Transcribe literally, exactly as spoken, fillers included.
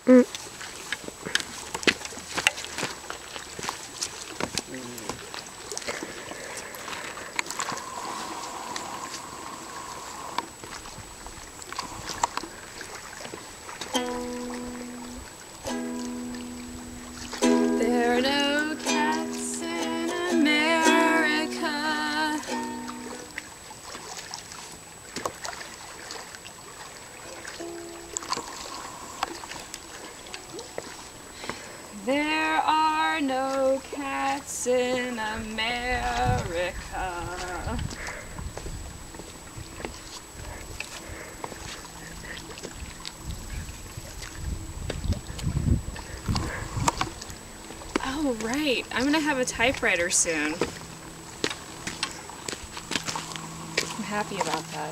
Mm. There are no cats in America. There are no cats in America. Oh, right. I'm gonna have a typewriter soon. I'm happy about that.